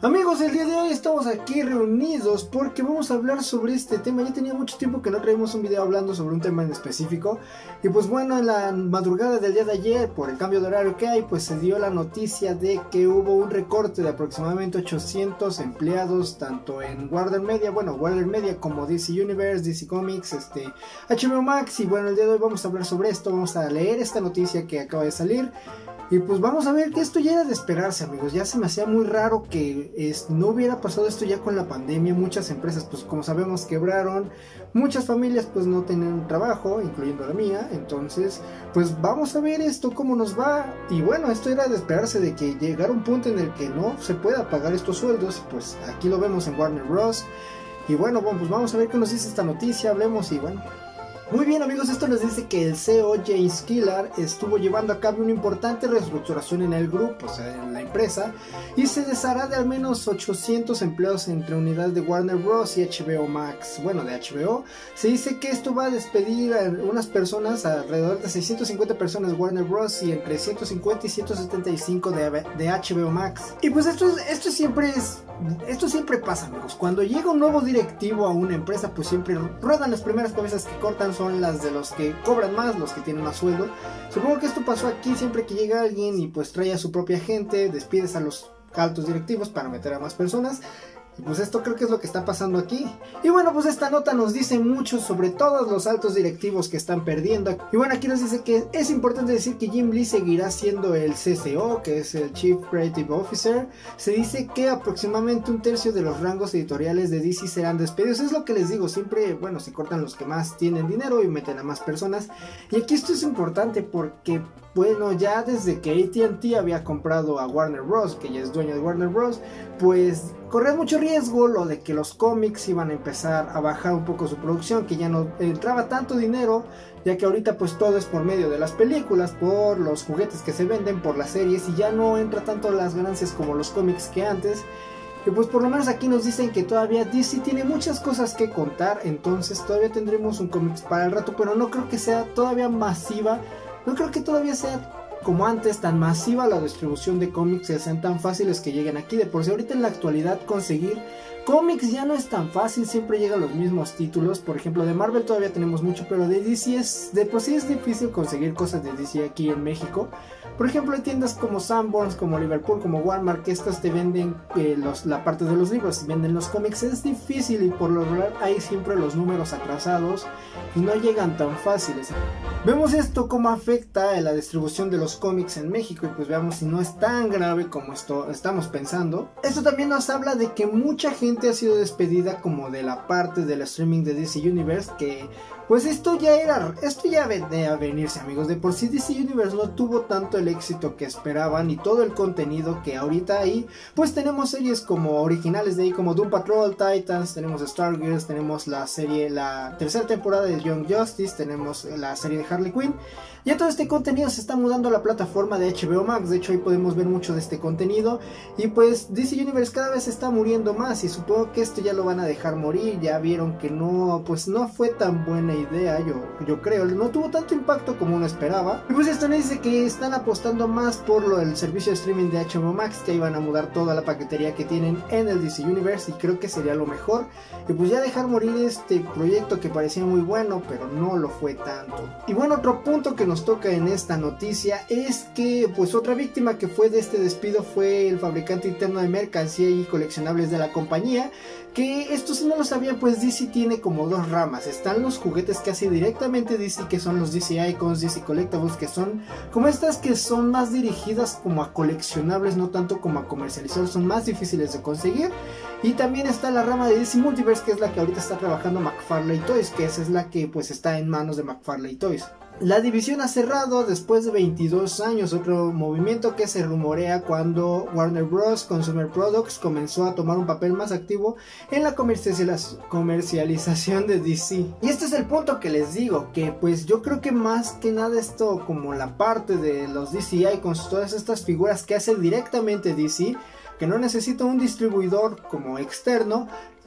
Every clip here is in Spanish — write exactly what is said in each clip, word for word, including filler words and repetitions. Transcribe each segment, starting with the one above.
Amigos, el día de hoy estamos aquí reunidos porque vamos a hablar sobre este tema. Ya tenía mucho tiempo que no traíamos un video hablando sobre un tema en específico. Y pues bueno, en la madrugada del día de ayer, por el cambio de horario que hay, pues se dio la noticia de que hubo un recorte de aproximadamente ochocientos empleados, tanto en Warner Media, bueno, Warner Media como D C Universe, D C Comics, este, H B O Max. Y bueno, el día de hoy vamos a hablar sobre esto, vamos a leer esta noticia que acaba de salir. Y pues vamos a ver que esto ya era de esperarse, amigos. Ya se me hacía muy raro que es, no hubiera pasado esto ya con la pandemia. Muchas empresas, pues como sabemos, quebraron. Muchas familias pues no tenían trabajo, incluyendo la mía. Entonces pues vamos a ver esto cómo nos va. Y bueno, esto era de esperarse, de que llegara un punto en el que no se pueda pagar estos sueldos. Pues aquí lo vemos en Warner Bros. Y bueno, bueno, pues vamos a ver qué nos dice esta noticia. Hablemos y bueno. Muy bien, amigos, esto nos dice que el C E O James Killar estuvo llevando a cabo una importante reestructuración en el grupo, o sea, en la empresa, y se deshará de al menos ochocientos empleados entre unidades de Warner Bros. Y H B O Max. Bueno, de H B O. Se dice que esto va a despedir a unas personas, alrededor de seiscientas cincuenta personas de Warner Bros. Y entre ciento cincuenta y ciento setenta y cinco de, de H B O Max. Y pues esto, esto siempre es... Esto siempre pasa, amigos. Cuando llega un nuevo directivo a una empresa, pues siempre ruedan las primeras cabezas que cortan son las de los que cobran más, los que tienen más sueldo. Supongo que esto pasó aquí. Siempre que llega alguien y pues trae a su propia gente, despides a los altos directivos para meter a más personas. Y pues esto creo que es lo que está pasando aquí. Y bueno, pues esta nota nos dice mucho sobre todos los altos directivos que están perdiendo. Y bueno, aquí nos dice que es importante decir que Jim Lee seguirá siendo el C C O, que es el Chief Creative Officer. Se dice que aproximadamente un tercio de los rangos editoriales de D C serán despedidos. Es lo que les digo, siempre, bueno, se cortan los que más tienen dinero y meten a más personas. Y aquí esto es importante porque, bueno, ya desde que A T and T había comprado a Warner Bros., que ya es dueño de Warner Bros., pues corría mucho riesgo lo de que los cómics iban a empezar a bajar un poco su producción, que ya no entraba tanto dinero, ya que ahorita pues todo es por medio de las películas, por los juguetes que se venden, por las series, y ya no entra tanto las ganancias como los cómics que antes. Y pues por lo menos aquí nos dicen que todavía D C tiene muchas cosas que contar, entonces todavía tendremos un cómics para el rato, pero no creo que sea todavía masiva. No creo que todavía sea como antes tan masiva la distribución de cómics, que sean tan fáciles que lleguen aquí. De por sí ahorita en la actualidad conseguir cómics ya no es tan fácil, siempre llegan los mismos títulos. Por ejemplo, de Marvel todavía tenemos mucho, pero de D C es, de por sí es difícil conseguir cosas de D C aquí en México. Por ejemplo, hay tiendas como Sanborns, como Liverpool, como Walmart, que estas te venden eh, los, la parte de los libros, venden los cómics. Es difícil y por lo general hay siempre los números atrasados y no llegan tan fáciles. Vemos esto cómo afecta a la distribución de los cómics en México y pues veamos si no es tan grave como esto estamos pensando. Esto también nos habla de que mucha gente ha sido despedida como de la parte del streaming de D C Universe, que pues esto ya era, esto ya venía a venirse, amigos. De por sí D C Universe no tuvo tanto el éxito que esperaban y todo el contenido que ahorita hay, pues tenemos series como originales de ahí como Doom Patrol, Titans, tenemos Stargirls, tenemos la serie, la tercera temporada de Young Justice, tenemos la serie de Harley Quinn. Ya todo este contenido se está mudando a la plataforma de H B O Max, de hecho ahí podemos ver mucho de este contenido. Y pues D C Universe cada vez está muriendo más y supongo que esto ya lo van a dejar morir. Ya vieron que no, pues no fue tan buena idea, yo, yo creo, no tuvo tanto impacto como uno esperaba. Y pues esto nos dice que están apostando más por lo del servicio de streaming de H B O Max, que iban a mudar toda la paquetería que tienen en el D C Universe y creo que sería lo mejor. Y pues ya dejar morir este proyecto que parecía muy bueno, pero no lo fue tanto. Y bueno, otro punto que nos toca en esta noticia es que pues otra víctima que fue de este despido fue el fabricante interno de mercancía y coleccionables de la compañía, que esto si no lo sabían, pues D C tiene como dos ramas. Están los juguetes que hace directamente D C, que son los D C Icons, D C Collectibles, que son como estas que son más dirigidas como a coleccionables, no tanto como a comercializar, son más difíciles de conseguir. Y también está la rama de D C Multiverse, que es la que ahorita está trabajando McFarlane Toys, que esa es la que pues está en manos de McFarlane Toys. La división ha cerrado después de veintidós años, otro movimiento que se rumorea cuando Warner Bros. Consumer Products comenzó a tomar un papel más activo en la comercialización de D C. Y este es el punto que les digo, que pues yo creo que más que nada esto, como la parte de los D C Icons, todas estas figuras que hace directamente D C, que no necesita un distribuidor como externo,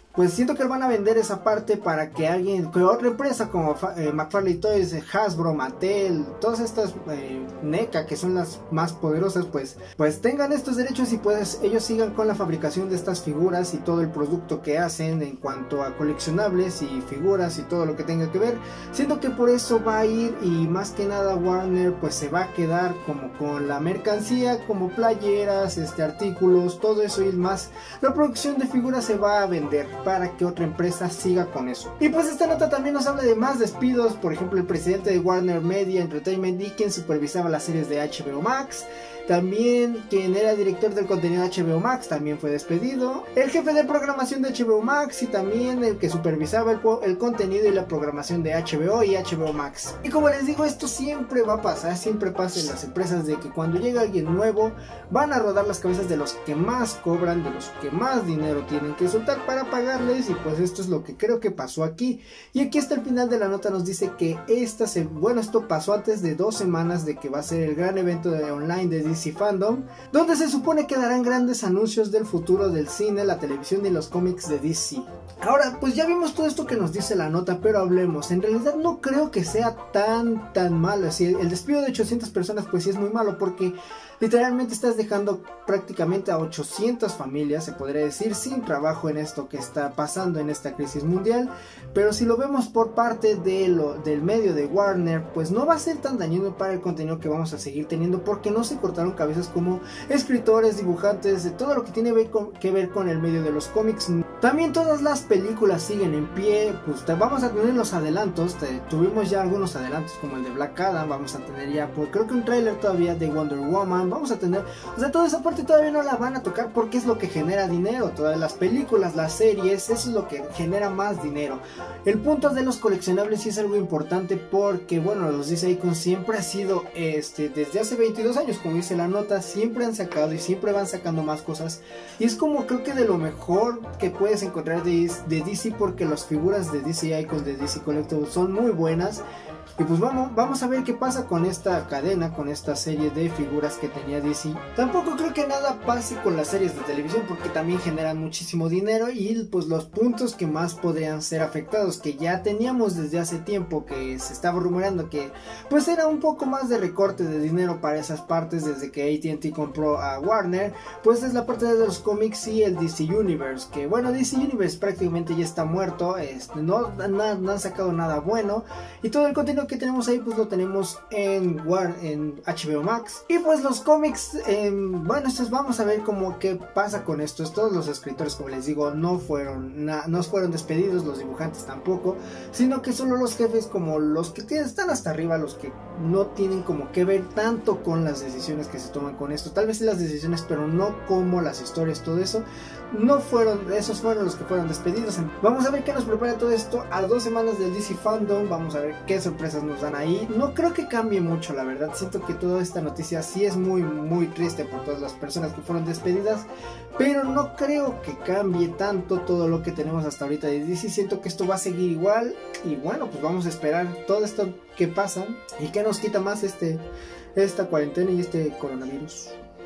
pues siento que van a vender esa parte para que alguien, que otra empresa como eh, McFarlane Toys, Hasbro, Mattel, todas estas eh, NECA, que son las más poderosas, pues, pues tengan estos derechos y pues ellos sigan con la fabricación de estas figuras y todo el producto que hacen en cuanto a coleccionables y figuras y todo lo que tenga que ver. Siento que por eso va a ir, y más que nada Warner pues se va a quedar como con la mercancía, como playeras, este, artículos, todo eso, y más la producción de figuras se va a vender para que otra empresa siga con eso. Y pues esta nota también nos habla de más despidos. Por ejemplo, el presidente de Warner Media Entertainment y quien supervisaba las series de H B O Max, también quien era director del contenido de H B O Max, también fue despedido. El jefe de programación de H B O Max y también el que supervisaba el, el contenido y la programación de H B O y H B O Max. Y como les digo, esto siempre va a pasar, siempre pasa en las empresas, de que cuando llega alguien nuevo van a rodar las cabezas de los que más cobran, de los que más dinero tienen que soltar para pagarles, y pues esto es lo que creo que pasó aquí. Y aquí hasta el final de la nota nos dice que esta se, bueno, esto pasó antes de dos semanas de que va a ser el gran evento de online de D C Fandom, donde se supone que darán grandes anuncios del futuro del cine, la televisión y los cómics de D C. Ahora, pues ya vimos todo esto que nos dice la nota, pero hablemos. En realidad no creo que sea tan tan malo. Así, el despido de ochocientas personas pues sí es muy malo, porque literalmente estás dejando prácticamente a ochocientas familias, se podría decir, sin trabajo en esto que está pasando en esta crisis mundial. Pero si lo vemos por parte de lo, del medio de Warner, pues no va a ser tan dañino para el contenido que vamos a seguir teniendo, porque no se cortaron cabezas como escritores, dibujantes, de todo lo que tiene que ver con el medio de los cómics. También todas las películas siguen en pie, pues te, vamos a tener los adelantos, te, tuvimos ya algunos adelantos como el de Black Adam, vamos a tener ya, pues, creo que un tráiler todavía de Wonder Woman, vamos a tener, o sea, toda esa parte todavía no la van a tocar porque es lo que genera dinero, todas las películas, las series, eso es lo que genera más dinero. El punto de los coleccionables sí es algo importante, porque bueno, los D C Icons siempre ha sido, este, desde hace veintidós años, como dice la nota, siempre han sacado y siempre van sacando más cosas, y es como creo que de lo mejor que puedes encontrar de, de D C, porque las figuras de D C Icons, de D C Collectibles son muy buenas. Y pues vamos, vamos a ver qué pasa con esta cadena, con esta serie de figuras que tenía D C. Tampoco creo que nada pase con las series de televisión, porque también generan muchísimo dinero, y pues los puntos que más podrían ser afectados, que ya teníamos desde hace tiempo, que se estaba rumoreando que pues era un poco más de recorte de dinero para esas partes desde que A T and T compró a Warner, pues es la parte de los cómics y el D C Universe, que bueno, D C Universe prácticamente ya está muerto, este, no, no, no han sacado nada bueno, y todo el contenido que tenemos ahí pues lo tenemos en, War, en H B O Max. Y pues los cómics, eh, bueno, estos vamos a ver cómo qué pasa con estos. Todos los escritores, como les digo, no fueron na, no fueron despedidos, los dibujantes tampoco, sino que solo los jefes, como los que tienen, están hasta arriba, los que no tienen como que ver tanto con las decisiones que se toman con esto, tal vez sí las decisiones, pero no como las historias, todo eso, no fueron, esos fueron los que fueron despedidos. Vamos a ver qué nos prepara todo esto a dos semanas del D C Fandom, vamos a ver qué sorpresas nos dan ahí. No creo que cambie mucho, la verdad. Siento que toda esta noticia sí es muy muy triste por todas las personas que fueron despedidas, pero no creo que cambie tanto todo lo que tenemos hasta ahorita de D C. Siento que esto va a seguir igual, y bueno, pues vamos a esperar todo esto que pasa y que nos quita más este esta cuarentena y este coronavirus.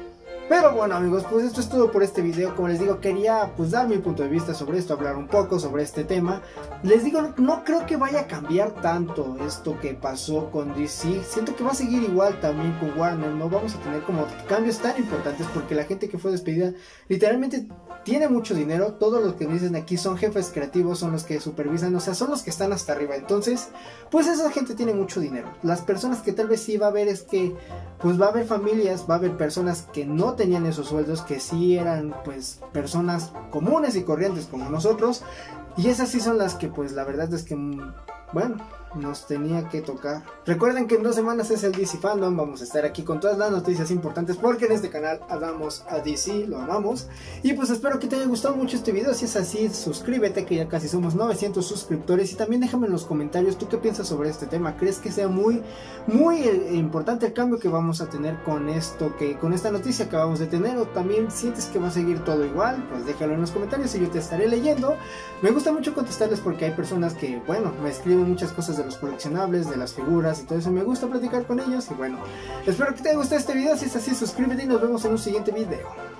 Pero bueno amigos, pues esto es todo por este video. Como les digo, quería pues dar mi punto de vista sobre esto, hablar un poco sobre este tema. Les digo, no creo que vaya a cambiar tanto esto que pasó con D C. Siento que va a seguir igual también con Warner. No vamos a tener como cambios tan importantes, porque la gente que fue despedida literalmente tiene mucho dinero. Todos los que dicen aquí son jefes creativos, son los que supervisan, o sea, son los que están hasta arriba. Entonces, pues esa gente tiene mucho dinero. Las personas que tal vez sí va a haber es que pues va a haber familias, va a haber personas que no tenían esos sueldos, que sí eran pues personas comunes y corrientes como nosotros, y esas sí son las que pues la verdad es que bueno, nos tenía que tocar. Recuerden que en dos semanas es el D C Fandom, vamos a estar aquí con todas las noticias importantes, porque en este canal amamos a D C, lo amamos. Y pues espero que te haya gustado mucho este video. Si es así, suscríbete, que ya casi somos novecientos suscriptores, y también déjame en los comentarios tú qué piensas sobre este tema. ¿Crees que sea muy muy eh, importante el cambio que vamos a tener con esto, que con esta noticia que vamos a tener, o también sientes que va a seguir todo igual? Pues déjalo en los comentarios y yo te estaré leyendo. Me gusta mucho contestarles, porque hay personas que bueno, me escriben muchas cosas de los coleccionables, de las figuras y todo eso. Me gusta platicar con ellos, y bueno, espero que te haya gustado este video. Si es así, suscríbete y nos vemos en un siguiente video.